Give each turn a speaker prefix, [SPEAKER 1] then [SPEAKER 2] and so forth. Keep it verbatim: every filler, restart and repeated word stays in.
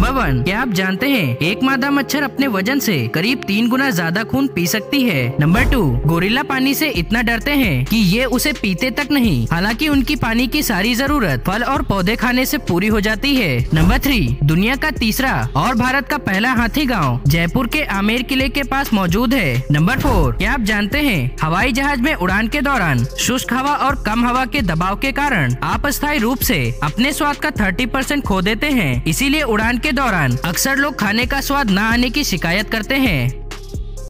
[SPEAKER 1] Number one, क्या आप जानते हैं एक मादा मच्छर अपने वजन से करीब तीन गुना ज्यादा खून पी सकती है। नंबर टू, गोरिल्ला पानी से इतना डरते हैं कि ये उसे पीते तक नहीं, हालांकि उनकी पानी की सारी जरूरत फल और पौधे खाने से पूरी हो जाती है। नंबर थ्री, दुनिया का तीसरा और भारत का पहला हाथी गांव जयपुर के आमेर किले के पास मौजूद है। नंबर फोर, क्या आप जानते हैं हवाई जहाज में उड़ान के दौरान शुष्क हवा और कम हवा के दबाव के कारण आप अस्थायी रूप से अपने स्वाद का तीस परसेंट खो देते हैं, इसीलिए उड़ान के दौरान अक्सर लोग खाने का स्वाद न आने की शिकायत करते हैं।